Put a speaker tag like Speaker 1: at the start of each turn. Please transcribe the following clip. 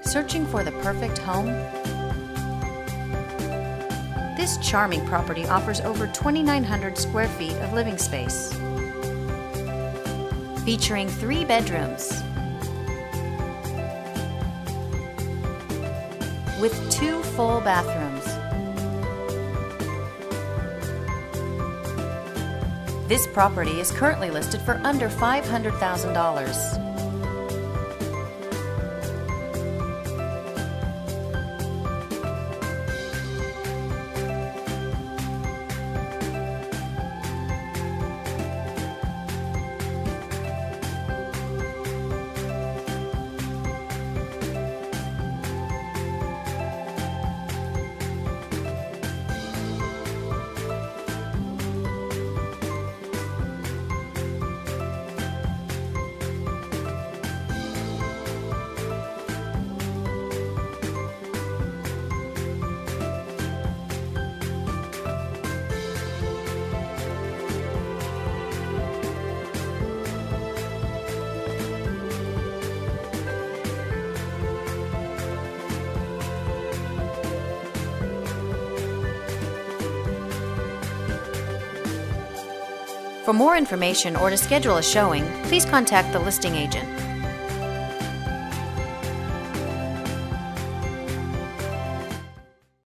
Speaker 1: Searching for the perfect home? This charming property offers over 2,900 square feet of living space, featuring 3 bedrooms with 2 full bathrooms. This property is currently listed for under $500,000. For more information or to schedule a showing, please contact the listing agent.